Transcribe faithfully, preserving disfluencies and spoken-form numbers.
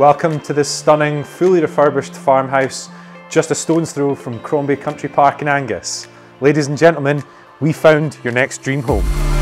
Welcome to this stunning, fully refurbished farmhouse just a stone's throw from Crombie Country Park in Angus. Ladies and gentlemen, we found your next dream home.